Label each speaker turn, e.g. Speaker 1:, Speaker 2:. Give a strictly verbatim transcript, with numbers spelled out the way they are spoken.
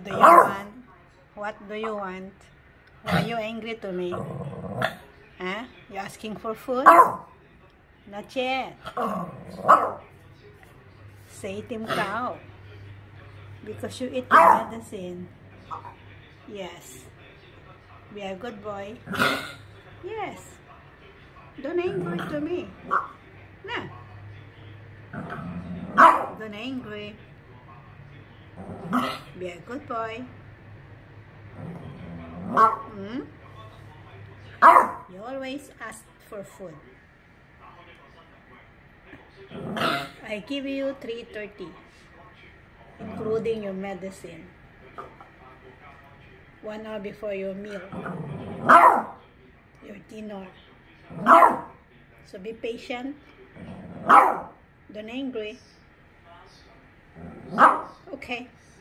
Speaker 1: do you want? What do you want? Why are you angry to me? Huh? You asking for food? Not yet. Say Tim Cow. Because you eat your medicine. Yes. Be a good boy. Yes. Don't angry to me. No. Don't angry. Be a good boy. Hmm? You always ask for food. I give you three thirty, including your medicine. One hour before your meal, your dinner. So be patient. Don't angry. Okay.